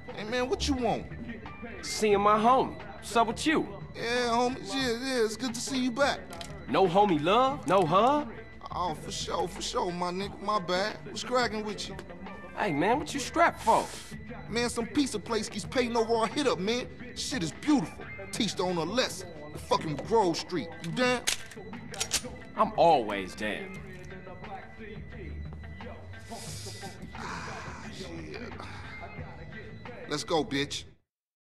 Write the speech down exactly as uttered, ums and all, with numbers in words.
Hey, man, what you want? Seeing my homie. What's up with you? Yeah, homie, yeah, yeah, it's good to see you back. No homie love? No hug? Oh, for sure, for sure, my nigga, my bad. What's cracking with you? Hey, man, what you strapped for? Man, some pizza place keeps paying over our hit up, man. Shit is beautiful. Teach the owner a lesson. The fucking Grove Street. You down? I'm always down. Ah, shit. Let's go, bitch.